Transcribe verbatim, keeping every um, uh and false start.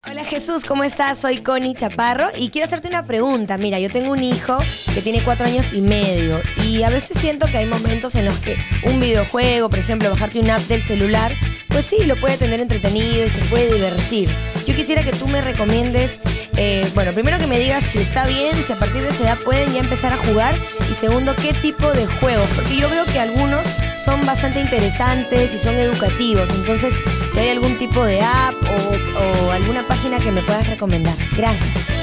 Hola Jesús, ¿cómo estás? Soy Connie Chaparro y quiero hacerte una pregunta. Mira, yo tengo un hijo que tiene cuatro años y medio y a veces siento que hay momentos en los que un videojuego, por ejemplo, bajarte una app del celular, pues sí, lo puede tener entretenido y se puede divertir. Yo quisiera que tú me recomiendes, eh, bueno, primero que me digas si está bien, si a partir de esa edad pueden ya empezar a jugar y segundo, qué tipo de juegos, porque yo veo que algunos son bastante interesantes y son educativos. Entonces, si hay algún tipo de app o, o alguna página que me puedas recomendar. Gracias.